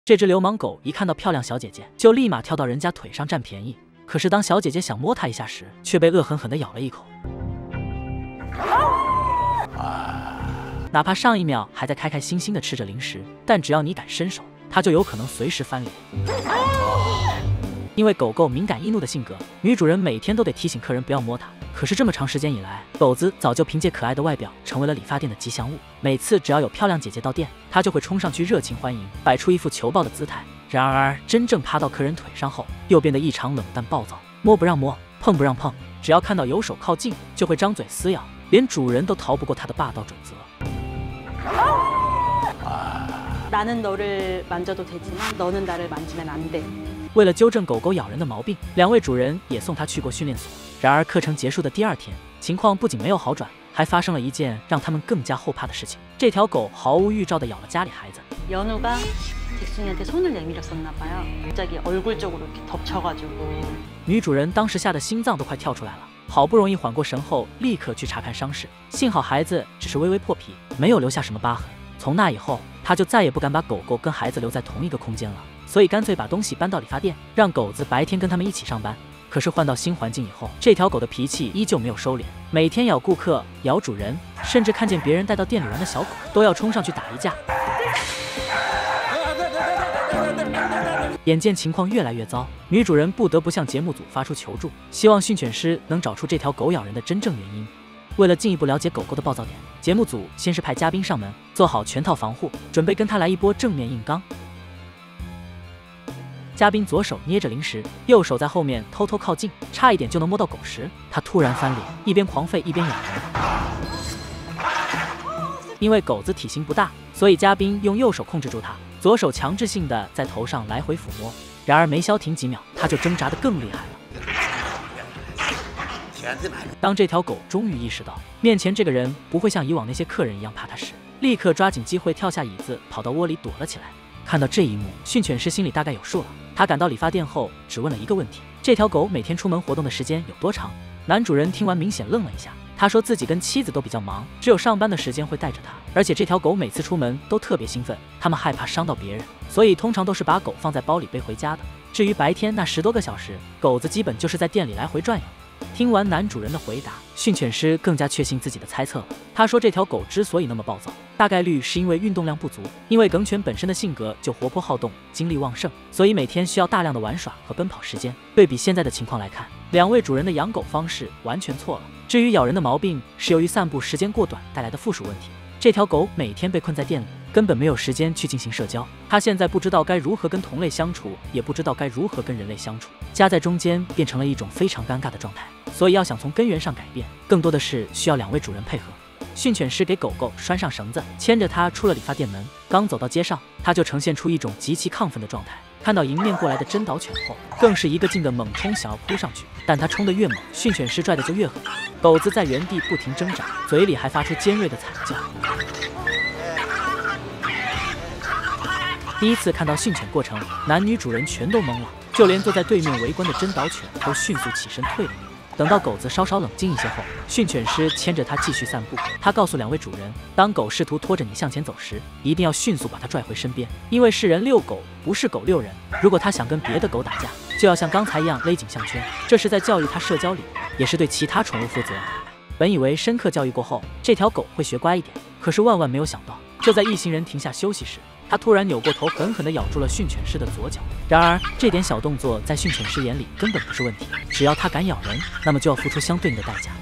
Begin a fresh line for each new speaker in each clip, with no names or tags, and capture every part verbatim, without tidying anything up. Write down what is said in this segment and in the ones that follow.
这只流氓狗一看到漂亮小姐姐，就立马跳到人家腿上占便宜。可是当小姐姐想摸它一下时，却被恶狠狠地咬了一口。哪怕上一秒还在开开心心地吃着零食，但只要你敢伸手，它就有可能随时翻脸。因为狗狗敏感易怒的性格，女主人每天都得提醒客人不要摸它。可是这么长时间以来，狗子早就凭借可爱的外表成为了理发店的吉祥物。每次只要有漂亮姐姐到店，它就会冲上去热情欢迎，摆出一副求抱的姿态。然而真正趴到客人腿上后，又变得异常冷淡暴躁，摸不让摸，碰不让碰，只要看到有手靠近，就会张嘴撕咬，连主人都逃不过它的霸道准则。
나는 너를 만져도 되지만 너는 나를 만지면 안 돼。
为了纠正狗狗咬人的毛病，两位主人也送它去过训练所。然而课程结束的第二天，情况不仅没有好转，还发生了一件让他们更加后怕的事情。这条狗毫无预兆地咬了家里孩子。
연우가 잭순이한테 손을 내밀었었나 봐요. 갑자기 얼굴 쪽으로 이렇게 덮쳐가지고.
女主人当时吓得心脏都快跳出来了，好不容易缓过神后，立刻去查看伤势。幸好孩子只是微微破皮，没有留下什么疤痕。从那以后，他就再也不敢把狗狗跟孩子留在同一个空间了，所以干脆把东西搬到理发店，让狗子白天跟他们一起上班。可是换到新环境以后，这条狗的脾气依旧没有收敛，每天咬顾客、咬主人，甚至看见别人带到店里玩的小狗，都要冲上去打一架。 眼见情况越来越糟，女主人不得不向节目组发出求助，希望训犬师能找出这条狗咬人的真正原因。为了进一步了解狗狗的暴躁点，节目组先是派嘉宾上门，做好全套防护，准备跟他来一波正面硬刚。嘉宾左手捏着零食，右手在后面偷偷靠近，差一点就能摸到狗时，他突然翻脸，一边狂吠一边咬人。因为狗子体型不大，所以嘉宾用右手控制住它。 左手强制性的在头上来回抚摸，然而没消停几秒，他就挣扎得更厉害了。当这条狗终于意识到面前这个人不会像以往那些客人一样怕他时，立刻抓紧机会跳下椅子，跑到窝里躲了起来。看到这一幕，训犬师心里大概有数了。他赶到理发店后，只问了一个问题：这条狗每天出门活动的时间有多长？男主人听完明显愣了一下。 他说自己跟妻子都比较忙，只有上班的时间会带着它，而且这条狗每次出门都特别兴奋，他们害怕伤到别人，所以通常都是把狗放在包里背回家的。至于白天那十多个小时，狗子基本就是在店里来回转悠。听完男主人的回答，训犬师更加确信自己的猜测了。他说这条狗之所以那么暴躁，大概率是因为运动量不足，因为梗犬本身的性格就活泼好动，精力旺盛，所以每天需要大量的玩耍和奔跑时间。对比现在的情况来看，两位主人的养狗方式完全错了。 至于咬人的毛病，是由于散步时间过短带来的附属问题。这条狗每天被困在店里，根本没有时间去进行社交。它现在不知道该如何跟同类相处，也不知道该如何跟人类相处，夹在中间变成了一种非常尴尬的状态。所以要想从根源上改变，更多的是需要两位主人配合。训犬师给狗狗拴上绳子，牵着它出了理发店门。刚走到街上，它就呈现出一种极其亢奋的状态。 看到迎面过来的真导犬后，更是一个劲的猛冲，想要扑上去。但它冲得越猛，训犬师拽的就越狠。狗子在原地不停挣扎，嘴里还发出尖锐的惨叫。第一次看到训犬过程，男女主人全都懵了，就连坐在对面围观的真导犬都迅速起身退了一步。等到狗子稍稍冷静一些后，训犬师牵着它继续散步。他告诉两位主人，当狗试图拖着你向前走时，一定要迅速把它拽回身边，因为是人遛狗，不是狗遛人。如果它想跟别的狗打架，就要像刚才一样勒紧项圈，这是在教育它社交礼，也是对其他宠物负责。本以为深刻教育过后，这条狗会学乖一点，可是万万没有想到，就在一行人停下休息时， 他突然扭过头，狠狠地咬住了训犬师的左脚。然而，这点小动作在训犬师眼里根本不是问题，只要他敢咬人，那么就要付出相对应的代价。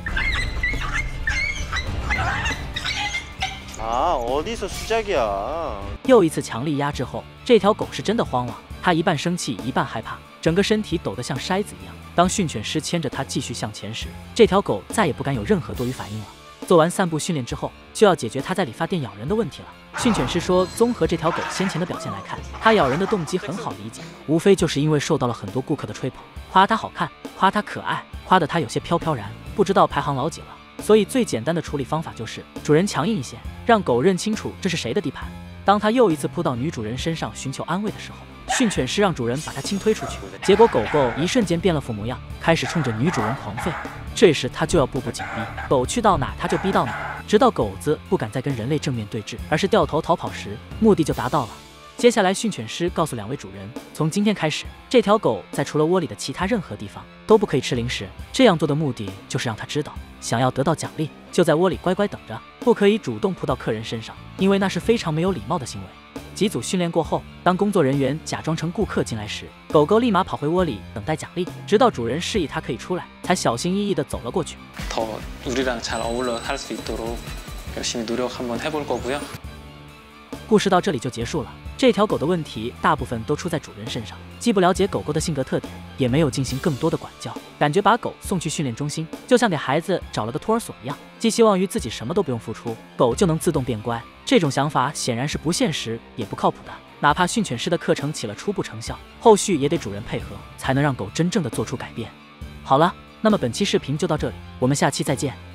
啊，어디서시작이야？
又一次强力压制后，这条狗是真的慌了，它一半生气，一半害怕，整个身体抖得像筛子一样。当训犬师牵着它继续向前时，这条狗再也不敢有任何多余反应了。 做完散步训练之后，就要解决它在理发店咬人的问题了。训犬师说，综合这条狗先前的表现来看，它咬人的动机很好理解，无非就是因为受到了很多顾客的吹捧，夸它好看，夸它可爱，夸得它有些飘飘然，不知道排行老几了。所以最简单的处理方法就是主人强硬一些，让狗认清楚这是谁的地盘。当它又一次扑到女主人身上寻求安慰的时候，训犬师让主人把它轻推出去，结果狗狗一瞬间变了副模样，开始冲着女主人狂吠。 这时他就要步步紧逼，狗去到哪他就逼到哪，直到狗子不敢再跟人类正面对峙，而是掉头逃跑时，目的就达到了。 接下来，训犬师告诉两位主人，从今天开始，这条狗在除了窝里的其他任何地方都不可以吃零食。这样做的目的就是让它知道，想要得到奖励，就在窝里乖乖等着，不可以主动扑到客人身上，因为那是非常没有礼貌的行为。几组训练过后，当工作人员假装成顾客进来时，狗狗立马跑回窝里等待奖励，直到主人示意它可以出来，才小心翼翼地走了过去。
더 우리랑 잘 어울러 살 수 있도록 열심히 노력 한번 해볼 거고요.
故事到这里就结束了。这条狗的问题大部分都出在主人身上，既不了解狗狗的性格特点，也没有进行更多的管教，感觉把狗送去训练中心，就像给孩子找了个托儿所一样，寄希望于自己什么都不用付出，狗就能自动变乖。这种想法显然是不现实也不靠谱的。哪怕训犬师的课程起了初步成效，后续也得主人配合，才能让狗真正的做出改变。好了，那么本期视频就到这里，我们下期再见。